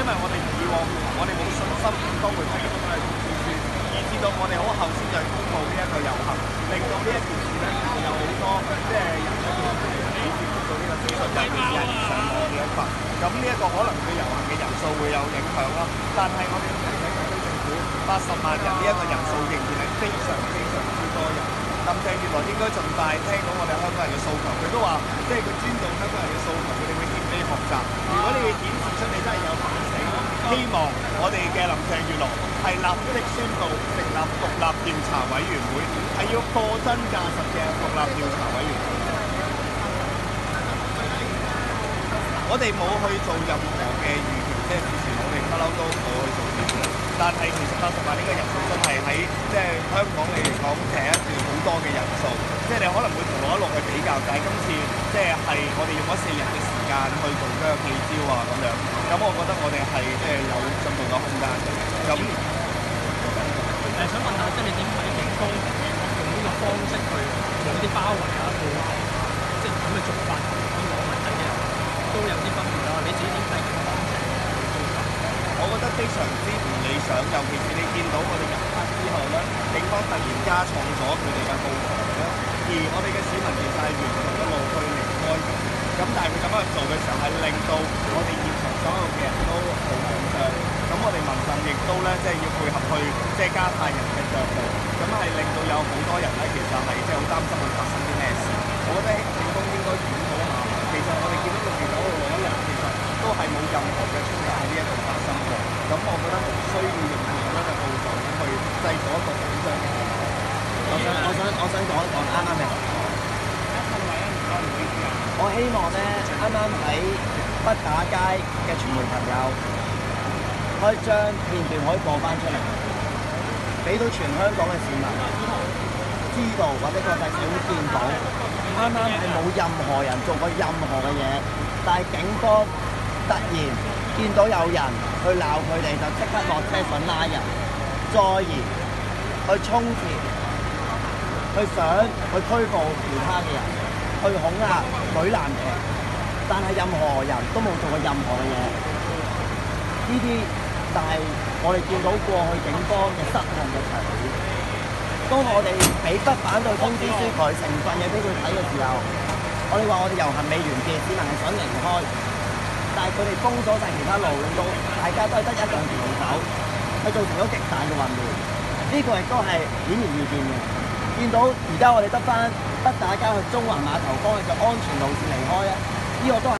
為我哋以往我哋冇信心都會睇到咁嘅通知書，以至到我哋好後先就公佈呢一個遊行，令到呢一件事咧有好多即係人咧未接觸到呢個資訊，尤其是係上網嘅一群。咁呢一個可能對遊行嘅人數會有影響啦，但係我哋睇睇特區政府80萬人呢一個人數仍然係非常非常之多人。林鄭月娥應該盡快聽到我哋香港人嘅訴求，佢都話即係佢尊重香港人嘅訴求，佢哋會謙卑學習。如果你顯示出你真係有反省，希望我哋嘅林鄭月娥係立即宣布成立獨立調查委員會，係要貨真價實嘅獨立調查委員會。我哋冇去做任何嘅預期，即係之前我哋不嬲都冇去做預期。但係其實80萬呢個人數真係喺即係香港嚟講係一段好多嘅人數，即係你可能會同一路去比較，但係今次即係我哋用咗4日嘅時間去做嗰個記招啊咁樣，咁我覺得我哋係即係有進步嘅空間嘅。咁想問下，即係你點睇警方用呢個方式去做啲包圍啊，即係咁嘅做法，同香港民陣嘅都有啲分別啦。你自己點睇警方嘅做法？ 我覺得非常之唔理想，尤其是你見到我哋入黑之後咧，警方突然加重咗佢哋嘅布防咧，而我哋嘅市民其實係沿途一路去離開嘅。咁但係佢咁樣做嘅時候，係令到我哋現場所有嘅人都好緊張。咁我哋民陣亦都咧，即係要配合去即係加派人嘅腳步，咁係令到有好多人咧，其實係即係好擔心會發生啲咩事。我覺得警方應該檢討下，其實我哋見到6月9號嗰一日，其實都係冇任何嘅衝突喺呢一度發生過。咁我覺得無需要用咁樣嘅步驟去製造一個緊張嘅氣氛。 我想講一講啱啱嘅。我希望咧，啱啱喺北打街嘅傳媒朋友，可以將片段可以播翻出嚟，俾到全香港嘅市民知道，或者國際社會見到，啱啱係冇任何人做過任何嘅嘢，但係警方突然見到有人去鬧佢哋，就即刻落車想拉人，再而去衝前，去想去拘捕其他嘅人，去恐嚇舉藍旗，但係任何人都冇做過任何嘅嘢。呢啲但係我哋見到過去警方嘅失控嘅場面。當我哋俾不反對通知書佢成份嘢俾佢睇嘅時候，我哋話我哋遊行未完結，市民係想離開，但係佢哋封咗晒其他路，令到大家都係得1、2條路走，係造成咗極大嘅混亂。呢個亦都係顯而易見嘅。見到而家我哋得翻北打街去中環碼頭方向嘅安全路線離開咧，呢個都係。